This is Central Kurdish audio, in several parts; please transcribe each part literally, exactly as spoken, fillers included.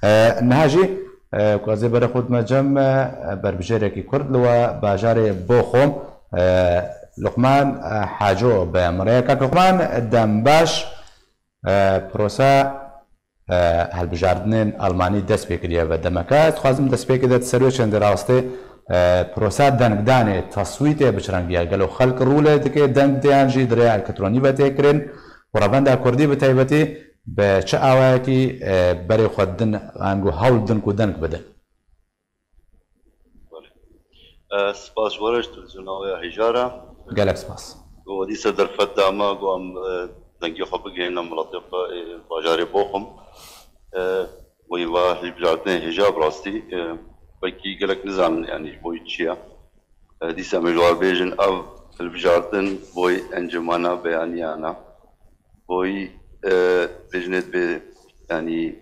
نهاجی کوازی برای خود مجمع بر بجاری کی کرد لوا باجاری بخوم لقمان حاجو به مريكا لقمان دمباش پروسا هل بجاردنين ألماني دست بكريه و دمكات خوازم دست بكريه تسرويشن دراسته پروسا دنگدانه تصويته بچرنگيه گلو خلق روله دكه دنگ ديانجي دريا الكتروني بتكرين ورابندا كردي بتايبتي بچه آوايكي بري خودن انگو هول دن کو دنگ بده. سپاس ورش تلزوناوي هجاره قالك سپاس. ودي صدر فدا ما قام دنگي خو بگينا ملطفه باجاري بوخم ويوا لبجاتنا هجاب راستي بكي قالك نزعم يعني بوي تشيا دي سامي جوار بيجن او البجارتن بوي انجمانا بياني انا بوي بيجنت ب يعني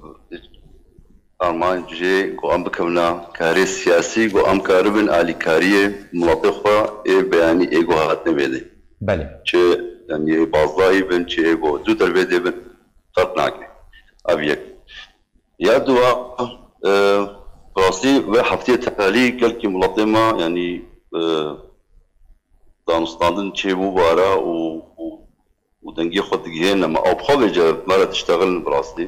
أرمان جي قو أم بكمنا كاري سياسي قو أم كاربن آلي كارية ملطفة إيه بياني إيه قو هاتن بيدي بله چه يعني بازداي بن چه قو دو تربيدي بن خطناكي أبيك يا دوا براسي وحفتي تقالي كالكي ملطمة يعني دانستاندن چه بو بارا و ودنجي خود جهينا ما أو بخوجة مرة تشتغل براسي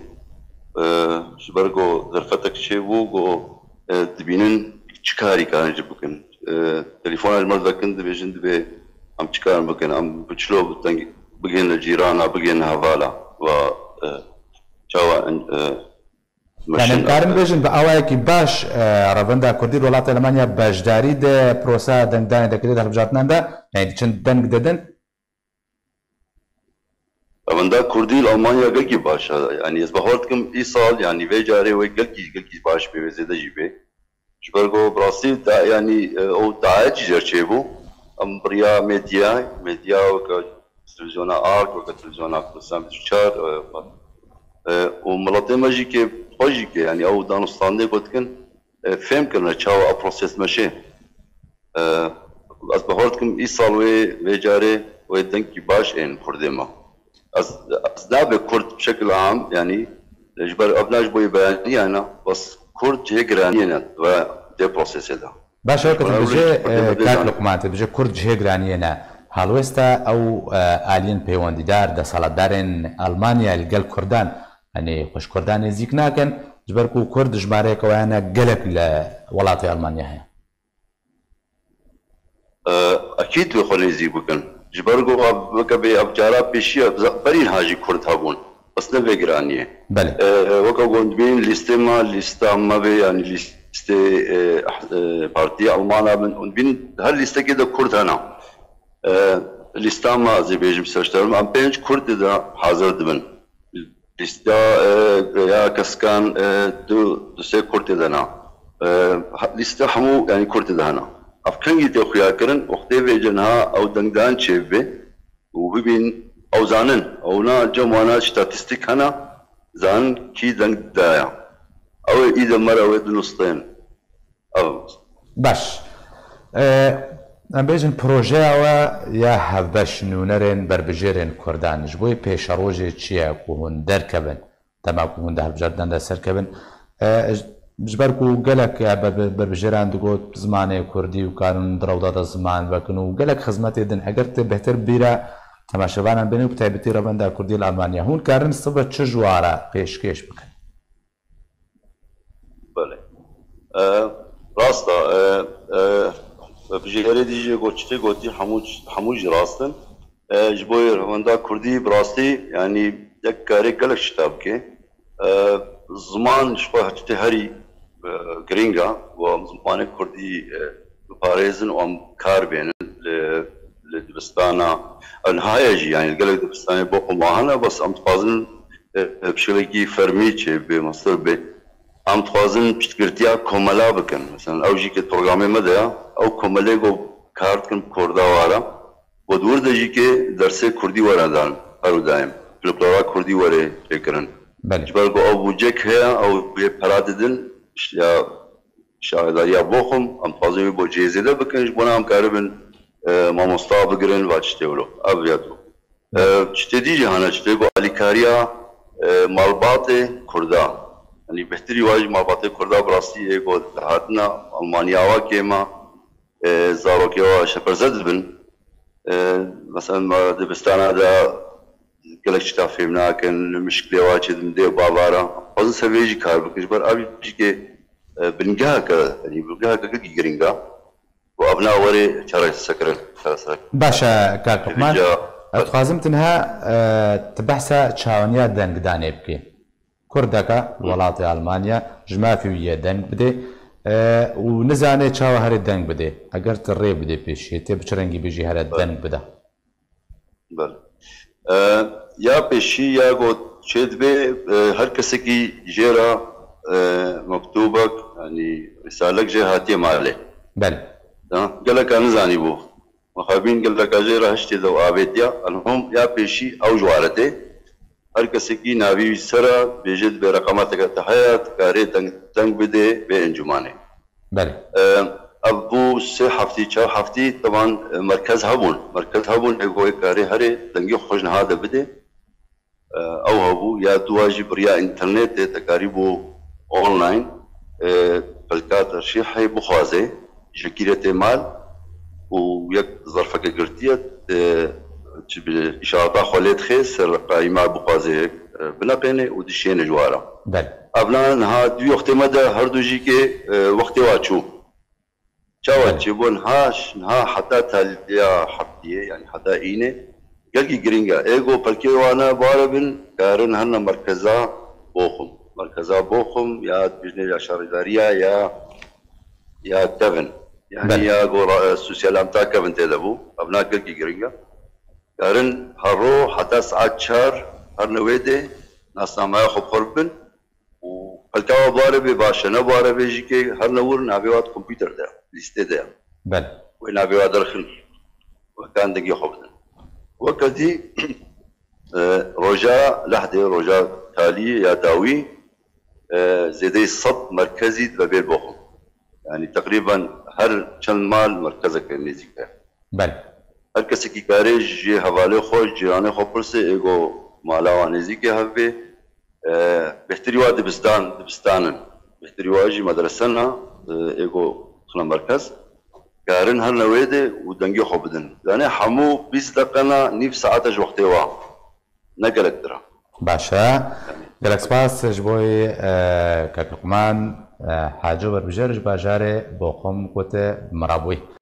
شبرقو ظرفتك شيبو جو تبينن شكاري كان جبكن تليفون المرة كنت بيجند بي أم شكار بكن أم بتشلو بتنجي بجينا جيرانا بجينا هفالا و شوا يعني كارم بيجن بأوايك باش رافندا كردير ولات ألمانيا باش داري ده بروسا دندان ده كده هالبجاتنا ده يعني تشن دنگ ددن رافندا كردي ألمانيا قلقي باش يعني إسبهورتكم إيصال يعني في جاري وقلقي قلقي باش بيزيد جيبه شبرقو براسي تا يعني أو تعاج جرشيبو أم بريا ميديا ميديا وك تلفزيونا آرك وك تلفزيونا كلسام تشار وملطمة جيكي بوجيكي يعني أو دانستاني قلتكن فهم كنا تشاو أبروسيس ماشي أسبهورتكم إيصال وي جاري ويدنكي باش إن كردما أز أزداب كرد بشكل عام يعني جبر أبناج بوي بياني أنا بس كرد جيجرانينا و دي بروسيس هذا باش هيك تبجي كات لقمان تبجي كرد جيجرانينا هالوستا أو آلين بيوانديدار دا سالدارين ألمانيا الجل كردان يعني خوش كردان يزيك ناكن جبركو كرد جماري كوانا قلق لولاطي ألمانيا هي أكيد بخوني يزيك بكن جبرقو وكبي أبجارا بيشيا برين هاجي كرد هابون بس نبي جرانية. بله. وكا قندبين ليستة ما ليستة ما بي يعني ليستة بارتي ألمانا من قندبين هالليستة كده كرد هنا. ليستة ما زي بيجي بسرشترم أم بينج كرد ده حاضر دبن. ليستة يا كسكان دو دو سه كرد ده هنا. ليستة حمو يعني كرد ده هنا. أفكاري تأخيا كرن وقتي بيجنها أو دندان شيبه وبين أو زانن أو نا جمعنا ستاتستيك هنا زان كي دنگ دايا أو إذا مرة ود نصين أو باش أم بيجن بروجي أو يا هفباش نونرين بربجيرين كردان جبوي بيش روجي تشيا كوهن دركبن تما كوهن ده بجردن ده سركبن جبركو قالك بربجيران دقوت زماني كردي وكانوا دروضة زمان بكنو قالك خدمتي دن اگرت بهتر بيرا تماشاوانا بينو بتايبتي ربندا كردي الألمانيا هون كارن صبت چجوارا پیش كيش بكن بله راستا بجيري ديجي قوتشتي قوتي حموج حموج راستن جبوي ربندا كردي براستي يعني يك كاري قالك شتابكي زمان شبه هتي هري جرينجا وزمان كردي باريزن وام كاربين لدبستانا النهاية يعني قال لك دبستاني بوقو معنا بس ام تفازن بشكل فرميتشي بمصر بي ام تفازن بشتكرتيا كوملا بكن مثلا او جيك البرنامج مدى او كوملا جو كارت كن كردا وارا ودور دجيك درس كردي ورا دان هرو دايم فلكلورا كردي ورا فكرن جبرقو او بوجك هي او ببراددن يا شاهدار يا بوخم ام تفازن بو جيزيده بكن جبنا ام كاربن ما مستوى بگرن و چتهولو ابياتو چتدی جهان چتهگو الیکاریا مالبات کردا يعني بهتري واجي ما بطي كردا براسي ايغو هاتنا المانيا واكيما زاروكيوا شبرزد بن مثلا ما دبستان هذا كلك شتا فهمنا كان المشكله واجد مدي بابارا خصوصا سويجي كار بكجبر ابي بيجي بنجاها ك يعني بنجاها كجي جرينجا وابناء وري شرع سكر باشا كاك لقمان اتخازم تنها تبحث تشاونيا دنگ داني بكي كردكا ولاطي المانيا جماعة فيوية دنگ بدي ونزاني تشاو هاري دنگ بدي اگر تري بدي بيشي تي بچرنگي بيجي هاري دنگ بدا بل يا بيشي يا گو شد بي هر کسی کی جيرا مكتوبك يعني رسالك جهاتي مالي بل قال لك انا زاني بو مخابين قال لك اجيرا هشتي لو ابيتيا انهم يا بيشي او جوارتي هر کسی کی ناوی سرا بيجد برقماتك تحيات كاري تنگ بده بانجمانه بل ابو سه هفتي چهار هفتي طبعا مركز هبون مركز هبون اگو كاري هري تنگي خوشن هذا بده او هبو يا تواجي بريا انترنت تقاريبو اونلاين فالكات شيحي بخوازي شكيرة مال ويك ظرفك قرتيت اشارات خوليت خيس قائمة بخوازي بنقيني ودشين جوارا بل ابلان ها دو وقت مدى هردو جي كي وقت واتشو چاوات چبون هاش ها حتى تاليا حبتيه يعني حتى اينه قلقي جرينجا ايغو بلكي وانا باربن كارن هنا مركزا بوخم مركزا بوخم يا بجني يا شارداريا يا يا كيفن يعني بل. يا غورا سوسيال امتا كيفن تدبو ابنا قلقي جرينجا كارن هرو حتى ساعات شهر هرنويدي ناس ما ياخذ قربن وبلكي باربي باشا نباربي جيكي هرنور نابيوات كمبيوتر ده ليستي ده بل وين نابيوات درخن وكان دقي خبزن وكذي رجاء لحظة رجاء تالي يا داوي زيدي صب مركزي ببيل بوخم يعني تقريبا هر چند مال مركزك نزيكا بل هر کسی کی کاری جی حواله خوش جیرانه خو پرسه ایگو مالا و نزیکه هفه بهتری واد دبستان دبستانن بهتری واجی مدرسنا ایگو خنا مرکز كارن هالنويدة ودنجي خبدن يعني حمو بيس دقنا نيف ساعتش وقتي وا نقلك ترى باشا قالك سباس جبوي كاك لقمان حاجة بربجرج باجاري بوخم كوت مرابوي